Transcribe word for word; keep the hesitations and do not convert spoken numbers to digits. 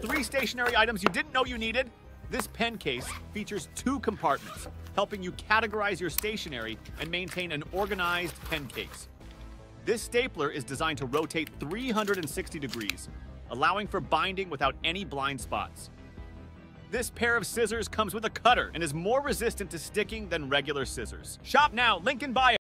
Three stationary items you didn't know you needed. This pen case features two compartments, helping you categorize your stationery and maintain an organized pen case. This stapler is designed to rotate three hundred sixty degrees, allowing for binding without any blind spots. This pair of scissors comes with a cutter and is more resistant to sticking than regular scissors. Shop now, link in bio.